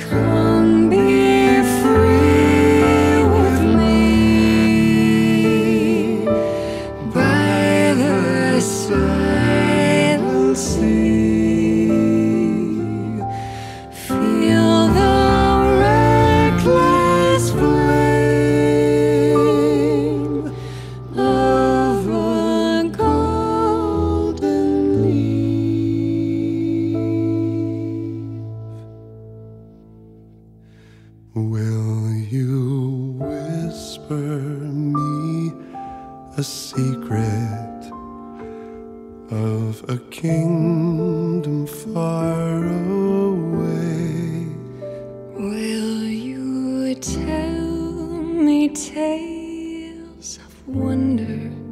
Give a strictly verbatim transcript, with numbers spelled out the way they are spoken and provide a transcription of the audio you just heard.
Come be free with me by the silent sea. Feel the reckless flame of a golden leaf. Will you whisper me a secret of a kingdom far away? Will you tell me tales of wonder